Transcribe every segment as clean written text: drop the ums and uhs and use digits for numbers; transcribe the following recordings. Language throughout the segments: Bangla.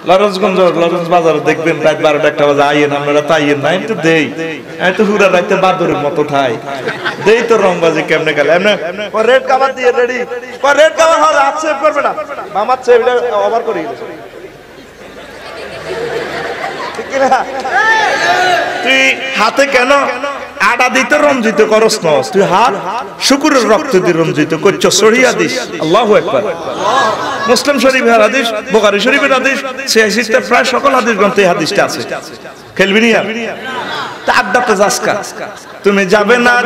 লরঞ্জগঞ্জ বাজারে দেখবেন রাত 12টা 1টা বাজে আইয়েন, আপনারা তাইয়েন না, আমি তো দেই, আমি তো পুরা রাতে বাদরের মতো ঠাই দেই তো রংবাজি কেমনে গেল এমনি রেড কাভার দিয়ে রেডি রেড কাভার হল হাত সেভ করবে না মামার সেভ এটা ওভার করে গেছে ঠিক না? তুই হাতে কেন আটা দিতে রঞ্জিত করস না, তুই হাত শুকুরের রক্ত দিয়ে রঞ্জিত করছ। সহিহ হাদিস, আল্লাহু আকবার। মুসলিম শরীফের হাদিস, বুখারী শরীফের হাদিস, সিহাহ প্রায় সকল হাদিস গ্রন্থে এই হাদিসটা আছে। খেলবি না তা আড্ডাতে যাসকা, তুমি যাবে না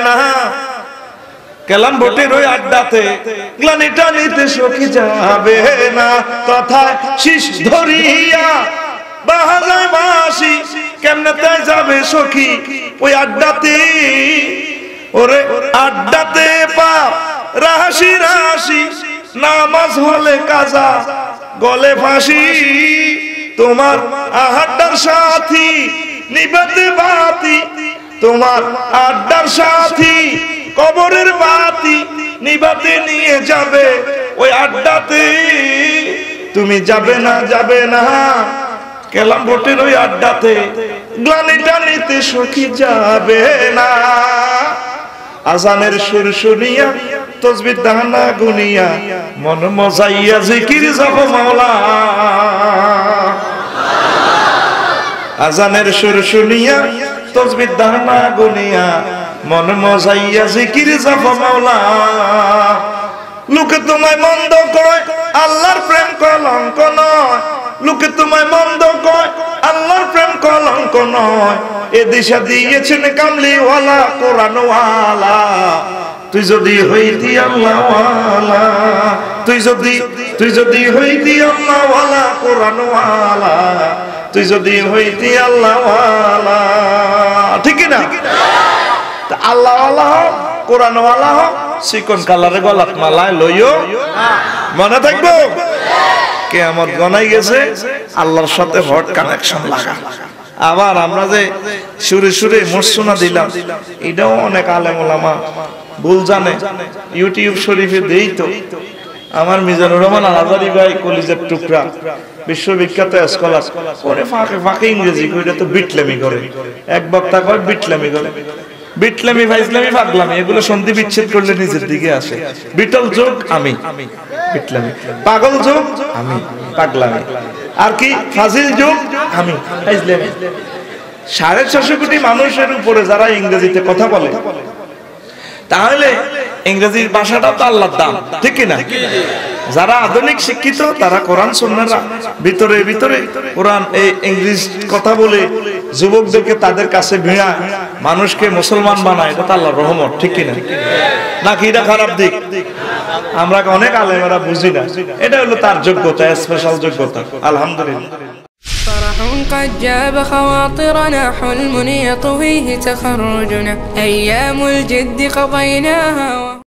কেলাম ভোটের ওই আড্ডাতে গ্লানিটা নিতে সখী যাবে না, তথা শীষ ধরিয়া বাহাজায় বাসি কেমনে তাই যাবে সখী ওই আড্ডাতে, ওরে আড্ডাতে পাপ রাশি রাশি, নামাজ হলে কাজা গলে ফাঁসি, তোমার আড্ডার সাথী নিবাতে বাতি, তোমার আড্ডার সাথী কবরের বাতি নিবাতে নিয়ে যাবে ওই আড্ডাতে, তুমি যাবে না কেলাম ভোটের ওই আড্ডাতে গ্লানিটা নিতে সখী যাবে না। আজানের সুর শুনিয়া তসবিহ দানা গুনিয়া মন মজাইয়া জিকির যাব মাওলা, আজানের সুর শুনিয়া তসবিহ দানা গুনিয়া মন মজাইয়া জিকির যাব মাওলা। লোকে তোমায় মন্দ কয় আল্লাহর প্রেম কলঙ্ক নয়, লোকে তোমায় মন্দ কয় আল্লাহর প্রেম কলঙ্ক নয়, এ দিশা দিয়েছেন কামলিওয়ালা কোরআনওয়ালা, তুই যদি হইতি আল্লাহওয়ালা, তুই যদি হইতি আল্লাহওয়ালা কোরআনওয়ালা, তুই যদি হইতি আল্লাহওয়ালা, ঠিক না? আল্লাহওয়ালা হোক কোরআনওয়ালা হোক, চিকন কালারে গলাত মালায় লইও মনে থাকবো কিয়ামত গনাই গেছে, আল্লাহর সাথে হট কানেকশন লাগা। আবার আমরা যে সুরে সুরে মসুনা দিলাম, এটাও অনেক আলেম ওলামা ভুল জানে। ইউটিউব শরীফে দেই তো আমার মিজানুর রহমান আল-আজহারি ভাই কলিজার টুকরা বিশ্ববিখ্যাত স্কলার, ওরে ফাঁকে ইংরেজি কইটা তো বিটলামি করে, এক বক্তা কয় বিটলামি করে, বিটলামি ফাইজলামি পাগলামি এগুলো সন্ধি বিচ্ছেদ করলে নিজের দিকে আসে। বিটল যোগ আমি বিটলামি, পাগল যোগ আমি পাগলামি, আর কি ফাজিল যোগ আমি ফাইজলামি। 650 কোটি মানুষের উপরে যারা ইংরেজিতে কথা বলে, তাহলে ইংরেজির ভাষাটা তো আল্লাহর দান, ঠিক কি না? যারা আধুনিক শিক্ষিত তারা কোরআন সুন্নাহর ভিতরে কোরআন এই ইংলিশ কথা বলে যুবকদেরকে তাদের কাছে ভিড়া মানুষকে মুসলমান বানায়, এটা তো আল্লাহর রহমত, ঠিক কি না? নাকি এটা খারাপ দিক? আমরা অনেক আলেমেরা বুঝি না, এটা হলো তার যোগ্যতা, স্পেশাল যোগ্যতা। আলহামদুলিল্লাহ। فرح قد جاب خواطرنا، حلم يطويه تخرجنا، أيام الجد قضيناها.